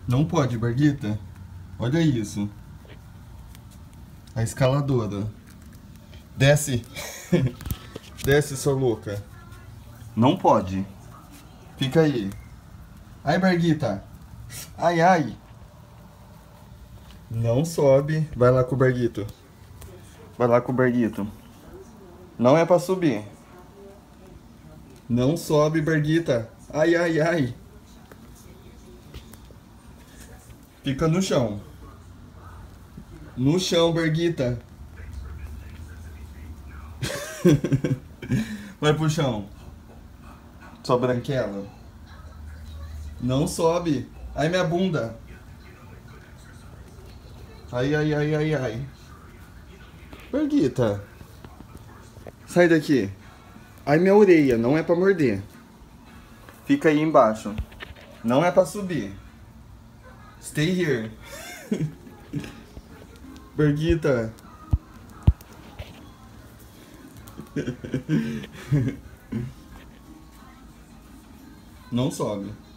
Não pode, Barguita. Olha isso. A escaladora. Desce. Desce, sua louca. Não pode. Fica aí. Ai, Barguita. Ai, ai. Não sobe. Vai lá com o Barguito. Vai lá com o Barguito. Não é pra subir. Não sobe, Barguita. Ai, ai, ai. Fica no chão. No chão, Barguita. Vai pro chão. Sua branquela. Não sobe. Ai, minha bunda. Ai, ai, ai, ai, ai. Barguita. Sai daqui. Ai, minha orelha. Não é pra morder. Fica aí embaixo. Não é pra subir. Stay here. Barguita. Não sobe.